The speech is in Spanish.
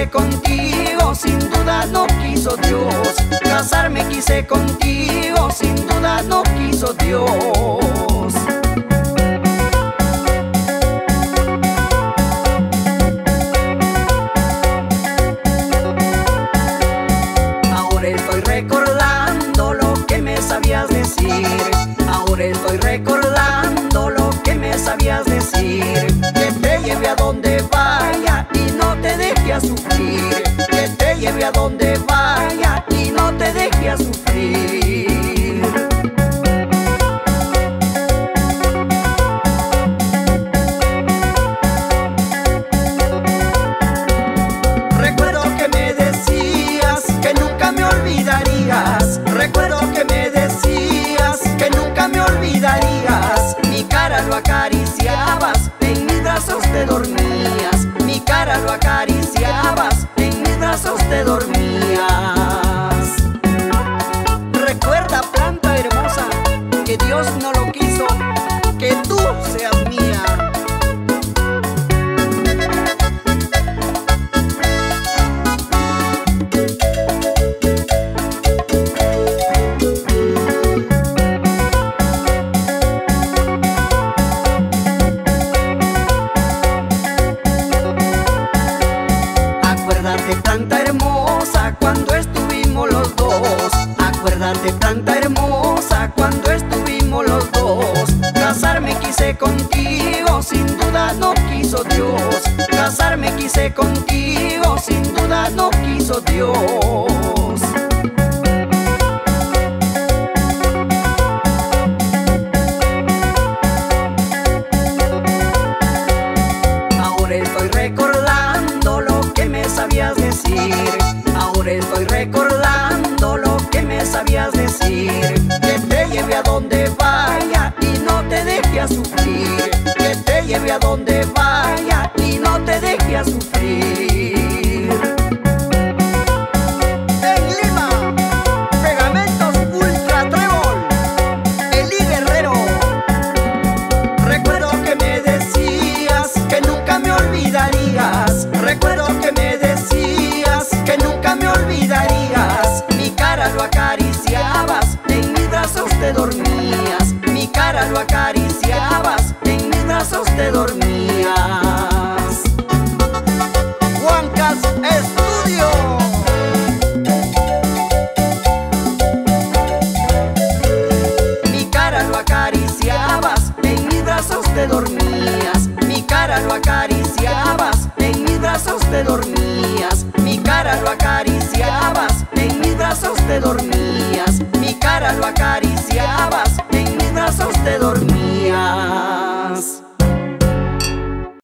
quise contigo, sin duda no quiso Dios. Casarme quise contigo, sin duda no quiso Dios. Ahora estoy recordando lo que me sabías decir. Ahora estoy recordando lo que me sabías decir. Que te lleve a donde vaya y no te deje a sufrir. Que te lleve a donde vaya y no te deje a sufrir. Recuerdo que me decías que nunca me olvidarías. Recuerdo que me decías que nunca me olvidarías. Mi cara lo acariciabas, en mis brazos te dormías. Mi cara lo acariciabas, en mis brazos te dormías. Recuerda, planta hermosa, que Dios no lo quiso, que tú seas mía. Acuérdate, planta hermosa, cuando estuvimos los dos. Acuérdate, planta hermosa, cuando estuvimos los dos. Casarme quise contigo, sin duda no quiso Dios. Casarme quise contigo, sin duda no quiso Dios. Ahora estoy recordando lo que me sabías decir. Ahora estoy recordando lo que me sabías decir. Que te lleve a donde vaya y no te deje a sufrir. Que te lleve a donde vaya y no te deje a sufrir. En Lima, Pegamentos Ultra Trébol, Eli Guerrero. Recuerdo que me decías que nunca me olvidarías. Recuerdo que me decías que nunca me olvidarías. Mi cara lo acariciabas, en mis brazos te dormías. Mi cara lo acariciabas, en mis brazos te dormías. Juancas Estudio. Mi cara lo acariciabas, en mis brazos te dormías. Mi cara lo acariciabas, en mis brazos te dormías. Mi cara lo acariciabas, en mis brazos te dormías. Mi cara lo acariciabas, en mis brazos te dormías.